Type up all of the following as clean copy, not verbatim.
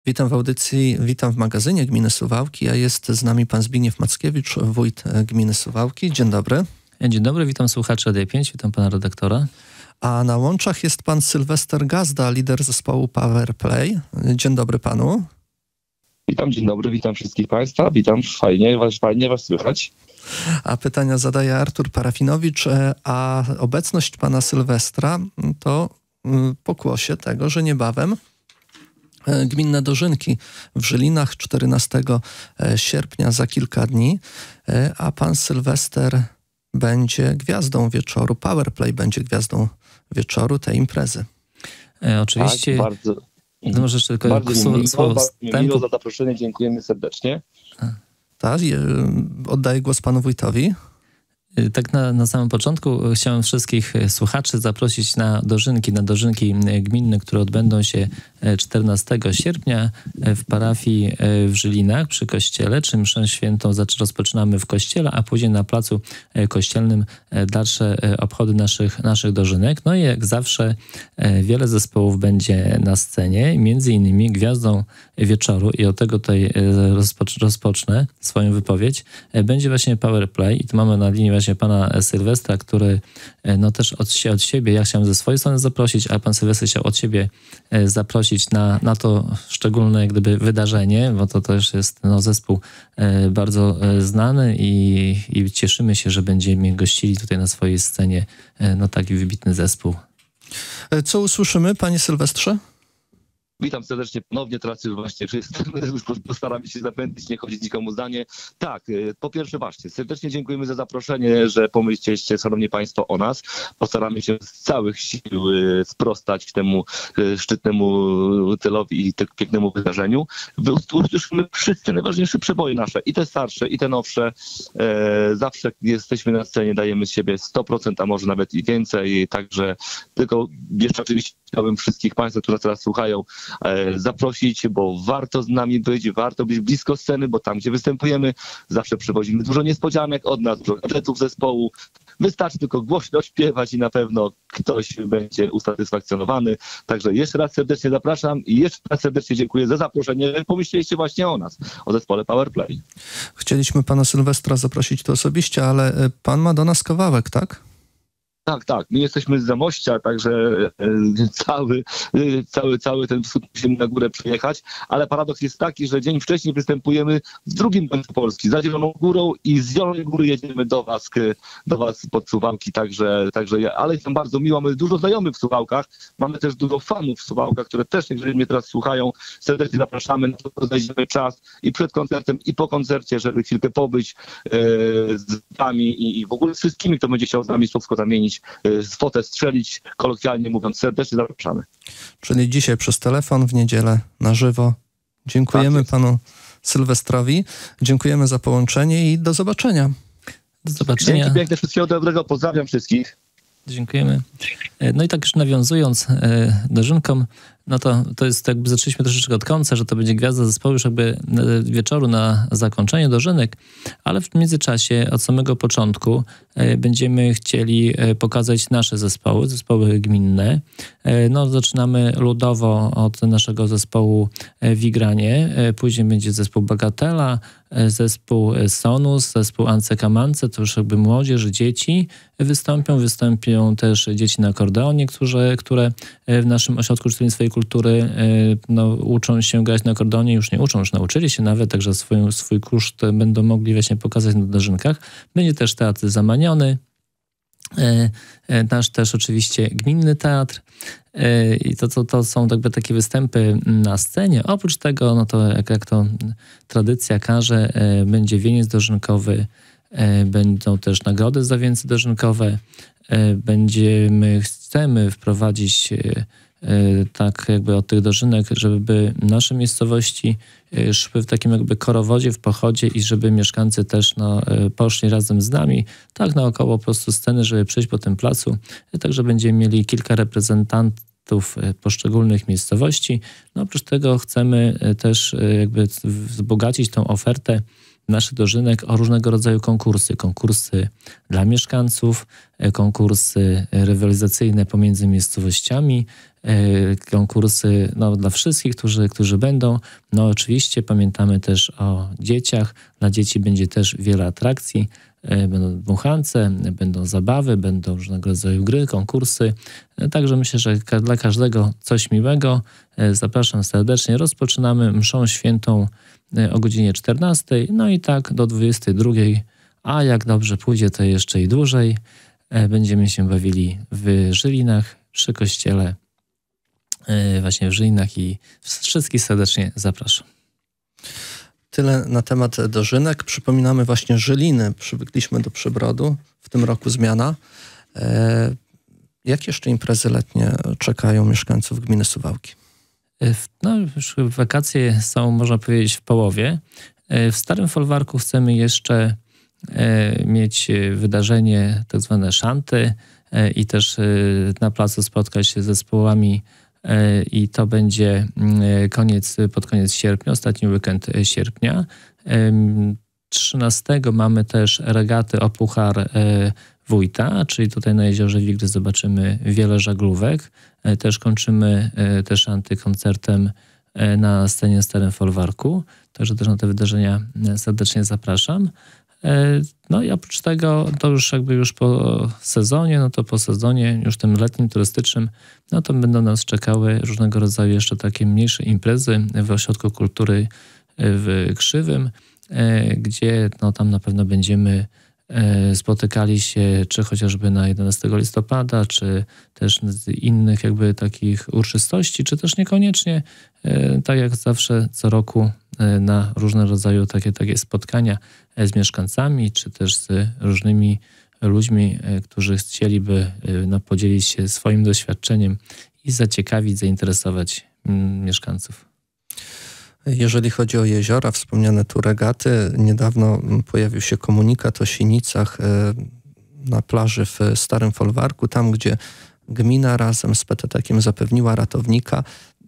Witam w audycji, witam w magazynie Gminy Suwałki, a jest z nami pan Zbigniew Mackiewicz, wójt gminy Suwałki. Dzień dobry. Dzień dobry, witam słuchaczy Radia 5, witam pana redaktora. A na łączach jest pan Sylwester Gazda, lider zespołu Power Play. Dzień dobry panu. Witam, dzień dobry, witam wszystkich państwa, witam, fajnie was słychać. A pytania zadaje Artur Parafinowicz, a obecność pana Sylwestra to pokłosie tego, że niebawem gminne dożynki w Żylinach 14 sierpnia, za kilka dni, a pan Sylwester będzie gwiazdą wieczoru, Powerplay będzie gwiazdą wieczoru tej imprezy. Oczywiście. Tak, bardzo. No może jeszcze tylko słowo wstępu. Za zaproszenie, dziękujemy serdecznie. Tak, oddaję głos panu wójtowi. Tak na samym początku chciałem wszystkich słuchaczy zaprosić na dożynki gminne, które odbędą się 14 sierpnia w parafii w Żylinach przy kościele, czym mszę świętą rozpoczynamy w kościele, a później na placu kościelnym dalsze obchody naszych dożynek. No i jak zawsze wiele zespołów będzie na scenie, między innymi gwiazdą wieczoru, i od tego tutaj rozpocznę swoją wypowiedź, będzie właśnie Power Play i tu mamy na linii właśnie pana Sylwestra, który no też od siebie, ja chciałem ze swojej strony zaprosić, a pan Sylwester chciał od siebie zaprosić na to szczególne jak gdyby wydarzenie, bo to też jest zespół bardzo znany i cieszymy się, że będziemy gościli tutaj na swojej scenie taki wybitny zespół. Co usłyszymy, panie Sylwestrze? Witam serdecznie ponownie, teraz już właśnie wszyscy postaramy się zapętlić, nie chodzić nikomu zdanie. Tak, po pierwsze właśnie, serdecznie dziękujemy za zaproszenie, że pomyśleliście, szanowni państwo, o nas. Postaramy się z całych sił sprostać temu szczytnemu celowi i temu pięknemu wydarzeniu. Usłyszymy wszystkie najważniejsze przeboje nasze, i te starsze, i te nowsze. Zawsze jesteśmy na scenie, dajemy z siebie 100%, a może nawet i więcej. Także tylko jeszcze oczywiście chciałbym wszystkich państwa, którzy teraz słuchają, zaprosić, bo warto z nami być, warto być blisko sceny, bo tam, gdzie występujemy, zawsze przywozimy dużo niespodzianek od nas, dużo gadżetów zespołu. Wystarczy tylko głośno śpiewać i na pewno ktoś będzie usatysfakcjonowany. Także jeszcze raz serdecznie zapraszam i jeszcze raz serdecznie dziękuję za zaproszenie. Pomyśleliście właśnie o nas, o zespole Powerplay. Chcieliśmy pana Sylwestra zaprosić tu osobiście, ale pan ma do nas kawałek, tak? Tak. My jesteśmy z Zamościa, także cały ten wschód musimy na górę przyjechać, ale paradoks jest taki, że dzień wcześniej występujemy w drugim końcu Polski, za Zieloną Górą, i z Zielonej Góry jedziemy do was pod Suwałki, także ale jestem bardzo miło, mamy dużo znajomych w Suwałkach, mamy też dużo fanów w Suwałkach, które też, jeżeli mnie teraz słuchają, serdecznie zapraszamy, na to znajdziemy czas i przed koncertem, i po koncercie, żeby chwilkę pobyć z wami i w ogóle z wszystkimi, kto będzie chciał z nami słówko zamienić, fotę strzelić, kolokwialnie mówiąc. Serdecznie zapraszamy. Czyli dzisiaj przez telefon, w niedzielę na żywo. Dziękujemy panu Sylwestrowi, dziękujemy za połączenie i do zobaczenia. Do zobaczenia. Dzięki piękne, wszystkiego dobrego, pozdrawiam wszystkich. Dziękujemy. No i tak już nawiązując dożynkom, no to jest jakby zaczęliśmy troszeczkę od końca, że to będzie gwiazda zespołu już jakby wieczoru na zakończenie dożynek, ale w międzyczasie od samego początku będziemy chcieli pokazać nasze zespoły gminne. No zaczynamy ludowo od naszego zespołu w Igranie, później będzie zespół Bagatela, zespół Sonus, zespół Ance-Kamance, to już jakby młodzież, dzieci wystąpią też dzieci na akordeonie, które w naszym ośrodku szkolnictwa i kultury uczą się grać na akordeonie, już nie uczą, już nauczyli się nawet, także swój koszt będą mogli właśnie pokazać na dożynkach. Będzie też teatr Zamaniony, nasz też oczywiście gminny teatr, i to są jakby takie występy na scenie. Oprócz tego, no to jak to tradycja każe, będzie wieniec dożynkowy, będą też nagrody za wieńce dożynkowe, chcemy wprowadzić tak jakby od tych dożynek, żeby nasze miejscowości szły w takim jakby korowodzie, w pochodzie, i żeby mieszkańcy też poszli razem z nami tak naokoło po prostu sceny, żeby przejść po tym placu. Także będziemy mieli kilka reprezentantów poszczególnych miejscowości. No oprócz tego chcemy też jakby wzbogacić tą ofertę naszych dożynek o różnego rodzaju konkursy. Konkursy dla mieszkańców, konkursy rywalizacyjne pomiędzy miejscowościami, konkursy dla wszystkich, którzy będą. No oczywiście pamiętamy też o dzieciach. Dla dzieci będzie też wiele atrakcji. Będą dmuchance, będą zabawy, będą różnego rodzaju gry, konkursy. Także myślę, że dla każdego coś miłego. Zapraszam serdecznie. Rozpoczynamy mszą świętą o godzinie 14, no i tak do 22, a jak dobrze pójdzie, to jeszcze i dłużej. Będziemy się bawili w Żylinach, przy kościele właśnie w Żylinach i wszystkich serdecznie zapraszam. Tyle na temat dożynek. Przypominamy właśnie Żyliny. Przywykliśmy do Przybrodu. W tym roku zmiana. Jakie jeszcze imprezy letnie czekają mieszkańców gminy Suwałki? Już wakacje są, można powiedzieć, w połowie. W Starym Folwarku chcemy jeszcze mieć wydarzenie tak zwane szanty i też na placu spotkać się z zespołami i to będzie pod koniec sierpnia, ostatni weekend sierpnia. 13 mamy też regaty o Puchar Wójta, czyli tutaj na Jeziorze Wigry zobaczymy wiele żaglówek. Też kończymy te szanty koncertem na scenie w Starym Folwarku, także też na te wydarzenia serdecznie zapraszam. No i oprócz tego, to już po sezonie, po sezonie już tym letnim, turystycznym, to będą nas czekały różnego rodzaju jeszcze takie mniejsze imprezy w Ośrodku Kultury w Krzywym, gdzie tam na pewno będziemy spotykali się, czy chociażby na 11 listopada, czy też z innych takich uroczystości, czy też niekoniecznie, tak jak zawsze co roku na różne rodzaju takie spotkania z mieszkańcami, czy też z różnymi ludźmi, którzy chcieliby podzielić się swoim doświadczeniem i zaciekawić, zainteresować mieszkańców. Jeżeli chodzi o jeziora, wspomniane tu regaty, niedawno pojawił się komunikat o sinicach na plaży w Starym Folwarku, tam gdzie gmina razem z PTT-kiem zapewniła ratownika.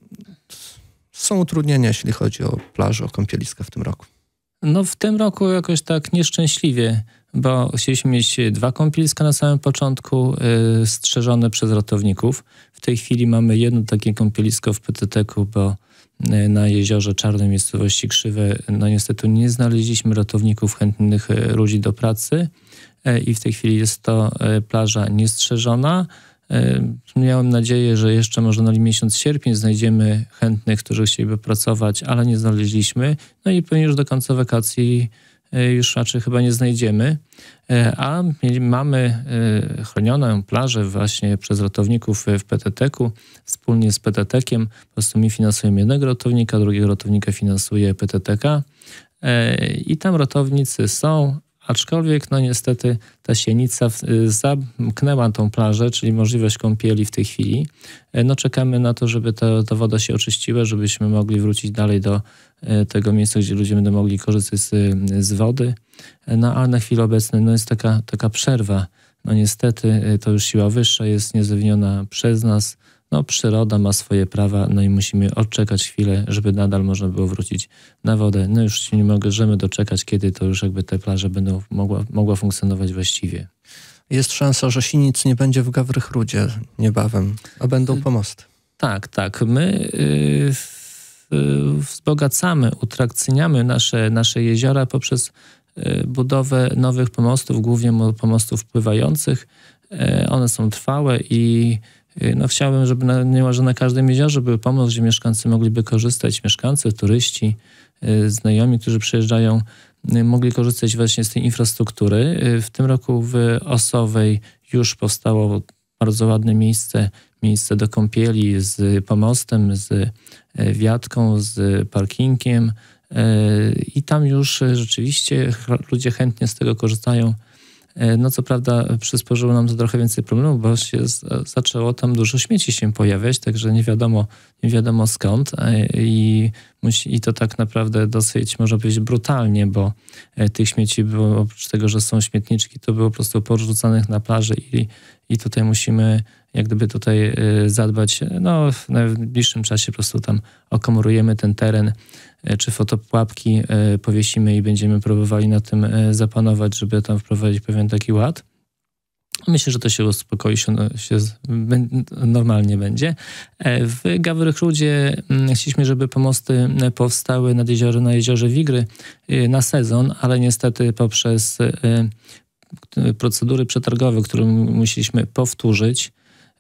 Są utrudnienia, jeśli chodzi o plażę, o kąpieliska w tym roku. W tym roku jakoś tak nieszczęśliwie, bo chcieliśmy mieć 2 kąpieliska na samym początku, strzeżone przez ratowników. W tej chwili mamy jedno takie kąpielisko w PTT-ku, bo na jeziorze Czarnej miejscowości Krzywe, niestety nie znaleźliśmy ratowników chętnych ludzi do pracy i w tej chwili jest to plaża niestrzeżona. Miałem nadzieję, że jeszcze może na miesiąc sierpień znajdziemy chętnych, którzy chcieliby pracować, ale nie znaleźliśmy. I pewnie już do końca wakacji już raczej chyba nie znajdziemy. A mamy chronioną plażę właśnie przez ratowników w PTT-ku. Wspólnie z PTT-kiem po prostu my finansujemy jednego ratownika, drugiego ratownika finansuje PTT-ka. I tam ratownicy są, aczkolwiek niestety ta sienica zamknęła tą plażę, czyli możliwość kąpieli w tej chwili. Czekamy na to, żeby ta woda się oczyściła, żebyśmy mogli wrócić dalej do tego miejsca, gdzie ludzie będą mogli korzystać z wody. Ale na chwilę obecną jest taka przerwa. Niestety to już siła wyższa jest niezawiniona przez nas. Przyroda ma swoje prawa, i musimy odczekać chwilę, żeby nadal można było wrócić na wodę. Już się nie możemy doczekać, kiedy to już te plaże będą mogła funkcjonować właściwie. Jest szansa, że sinic nie będzie w Gawrychrudzie niebawem, a będą pomosty. Tak. My wzbogacamy, utrakcyjniamy nasze jeziora poprzez budowę nowych pomostów, głównie pomostów pływających. One są trwałe i chciałbym, żeby niemalże na każdym jeziorze był pomost, gdzie mieszkańcy mogliby korzystać, mieszkańcy, turyści, znajomi, którzy przyjeżdżają, mogli korzystać właśnie z tej infrastruktury. W tym roku w Osowej już powstało bardzo ładne miejsce do kąpieli z pomostem, z wiatką, z parkingiem i tam już rzeczywiście ludzie chętnie z tego korzystają. Co prawda przysporzyło nam to trochę więcej problemów, bo się zaczęło tam dużo śmieci się pojawiać, także nie wiadomo skąd i to tak naprawdę dosyć, można powiedzieć, brutalnie, bo tych śmieci było, oprócz tego, że są śmietniczki, to było po prostu porzucanych na plaży i tutaj musimy jak gdyby zadbać, w najbliższym czasie po prostu tam okomorujemy ten teren czy fotopułapki powiesimy i będziemy próbowali na tym zapanować, żeby tam wprowadzić pewien taki ład. Myślę, że to się uspokoi, normalnie będzie. W Gawrych Rudzie chcieliśmy, żeby pomosty powstały na jeziorze Wigry na sezon, ale niestety poprzez procedury przetargowe, które musieliśmy powtórzyć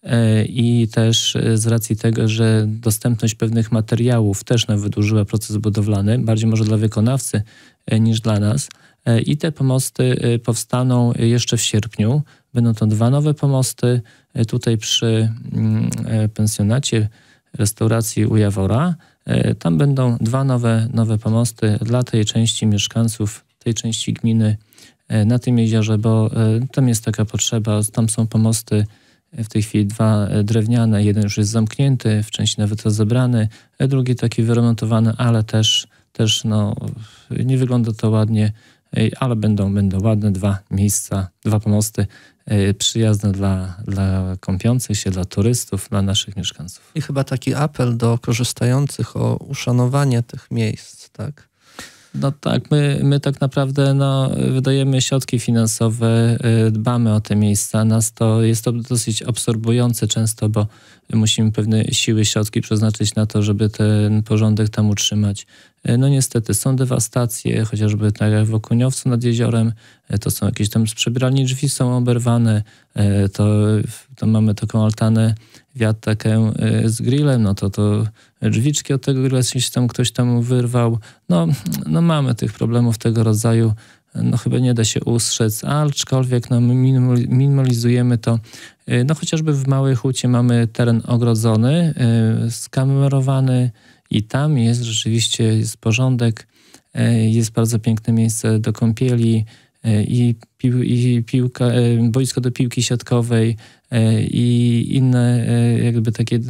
i też z racji tego, że dostępność pewnych materiałów też nam wydłużyła proces budowlany, bardziej może dla wykonawcy niż dla nas. I te pomosty powstaną jeszcze w sierpniu. Będą to 2 nowe pomosty tutaj przy pensjonacie restauracji u Jawora. Tam będą 2 nowe pomosty dla tej części mieszkańców, tej części gminy na tym jeziorze, bo tam jest taka potrzeba. Tam są pomosty w tej chwili 2 drewniane. Jeden już jest zamknięty, w części nawet rozebrany, drugi taki wyremontowany, ale też no, nie wygląda to ładnie, ale będą ładne 2 miejsca, 2 pomosty przyjazne dla kąpiących się, dla turystów, dla naszych mieszkańców. I chyba taki apel do korzystających o uszanowanie tych miejsc, tak? No tak, my tak naprawdę wydajemy środki finansowe, dbamy o te miejsca. Jest to dosyć absorbujące często, bo musimy pewne siły, środki przeznaczyć na to, żeby ten porządek tam utrzymać. No niestety są dewastacje, chociażby tak jak w Okuniowcu nad jeziorem, to są jakieś tam przebieralnie drzwi są oberwane, to mamy taką altanę taką z grillem, no to drzwiczki od tego grilla ktoś tam wyrwał. No mamy tych problemów tego rodzaju, no chyba nie da się ustrzec, aczkolwiek minimalizujemy to. No chociażby w Małej Hucie mamy teren ogrodzony, skamerowany i tam rzeczywiście porządek, jest bardzo piękne miejsce do kąpieli i boisko do piłki siatkowej i inne jakby takie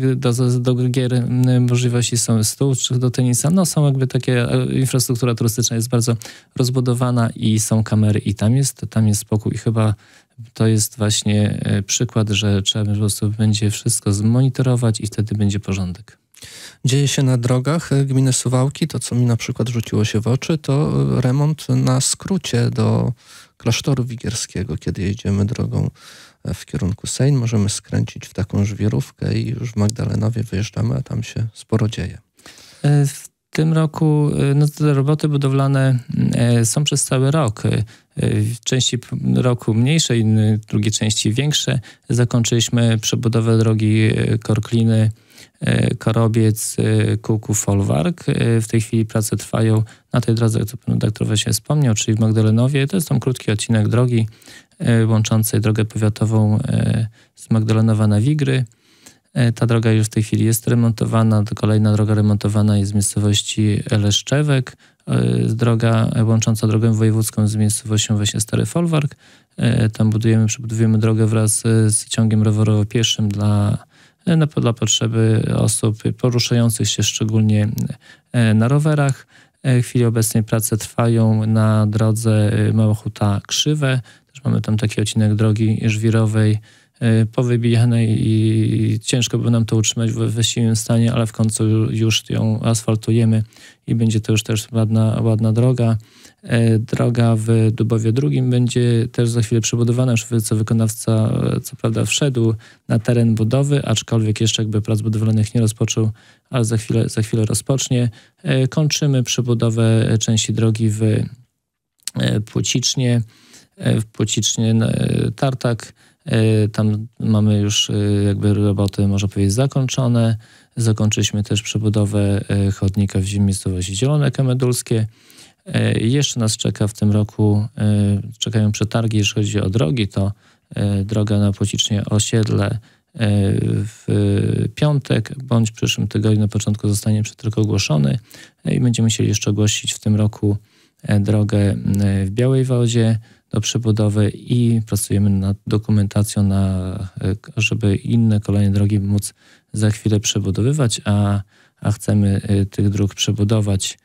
do gier możliwości są, stół czy do tenisa. No są jakby takie, infrastruktura turystyczna jest bardzo rozbudowana i są kamery i tam jest spokój i chyba to jest właśnie przykład, że trzeba po prostu będzie wszystko zmonitorować i wtedy będzie porządek. Dzieje się na drogach gminy Suwałki. To, co mi na przykład rzuciło się w oczy, to remont na skrócie do klasztoru wigierskiego. Kiedy jedziemy drogą w kierunku Sejn, możemy skręcić w taką żwirówkę i już w Magdalenowie wyjeżdżamy, a tam się sporo dzieje. W tym roku te roboty budowlane są przez cały rok. W części roku mniejsze, drugiej części większe. Zakończyliśmy przebudowę drogi Korkliny, Korobiec, Kółków, Folwark. W tej chwili prace trwają na tej drodze, co pan redaktor właśnie wspomniał, czyli w Magdalenowie. To jest tam krótki odcinek drogi łączącej drogę powiatową z Magdalenowa na Wigry. Ta droga już w tej chwili jest remontowana. Kolejna droga remontowana jest z miejscowości Leszczewek. Droga łącząca drogę wojewódzką z miejscowością właśnie Stary Folwark. Tam przebudujemy drogę wraz z ciągiem rowerowo-pieszym dla potrzeby osób poruszających się szczególnie na rowerach. W chwili obecnej prace trwają na drodze Mała Huta-Krzywe. Też mamy tam taki odcinek drogi żwirowej powybijanej i ciężko by nam to utrzymać we właściwym stanie, ale w końcu już ją asfaltujemy i będzie to już też ładna droga. Droga w Dubowie II będzie też za chwilę przebudowana, już co wykonawca co prawda wszedł na teren budowy, aczkolwiek jeszcze jakby prac budowlanych nie rozpoczął, ale za chwilę rozpocznie. Kończymy przebudowę części drogi w Płocicznie Tartak. Tam mamy już jakby roboty, można powiedzieć, zakończone. Zakończyliśmy też przebudowę chodnika w miejscowości Zielone Kemedulskie. Jeszcze nas czeka w tym roku, czekają przetargi, jeżeli chodzi o drogi, to droga na Płocicznie Osiedle w piątek, bądź w przyszłym tygodniu na początku zostanie przetarg ogłoszony i będziemy musieli jeszcze ogłosić w tym roku drogę w Białej Wodzie do przebudowy i pracujemy nad dokumentacją, żeby inne kolejne drogi móc za chwilę przebudowywać, a chcemy tych dróg przebudować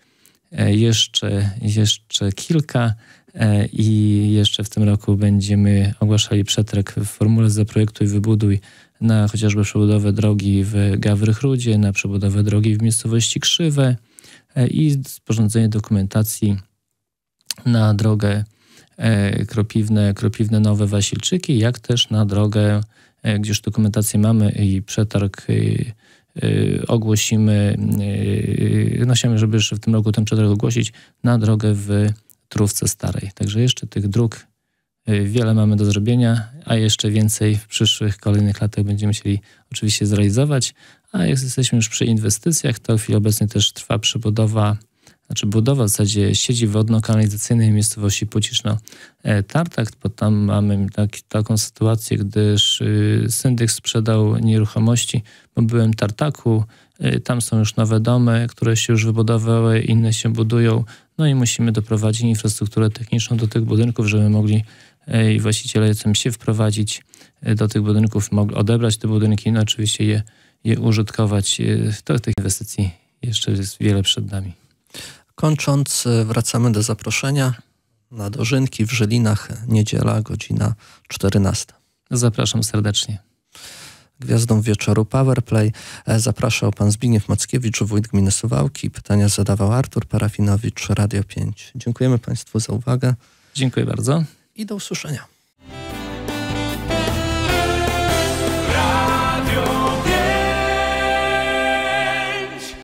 jeszcze kilka i jeszcze w tym roku będziemy ogłaszali przetarg w formule Zaprojektuj, Wybuduj na chociażby przebudowę drogi w Gawrych Rudzie, na przebudowę drogi w miejscowości Krzywe, i sporządzenie dokumentacji na drogę Kropiwne Nowe Wasilczyki, jak też na drogę, gdzie już dokumentację mamy i przetarg ogłosimy, chciałem, żeby jeszcze w tym roku ten przetarg ogłosić, na drogę w Trówce Starej. Także jeszcze tych dróg wiele mamy do zrobienia, a jeszcze więcej w przyszłych, kolejnych latach będziemy chcieli oczywiście zrealizować. A jak jesteśmy już przy inwestycjach, to w chwili obecnej też trwa budowa w zasadzie sieci wodno-kanalizacyjnej w miejscowości Puciszno-Tartak, bo tam mamy taką sytuację, gdyż syndyk sprzedał nieruchomości, bo byłem w Tartaku, tam są już nowe domy, które się już wybudowały, inne się budują, no i musimy doprowadzić infrastrukturę techniczną do tych budynków, żeby mogli i właściciele się wprowadzić do tych budynków, mogli odebrać te budynki, no oczywiście je użytkować. To tych inwestycji jeszcze jest wiele przed nami. Kończąc, wracamy do zaproszenia na dożynki w Żylinach, niedziela, godzina 14. Zapraszam serdecznie. Gwiazdą wieczoru Powerplay zapraszał pan Zbigniew Mackiewicz, wójt gminy Suwałki. Pytania zadawał Artur Parafinowicz, Radio 5. Dziękujemy państwu za uwagę. Dziękuję bardzo. I do usłyszenia.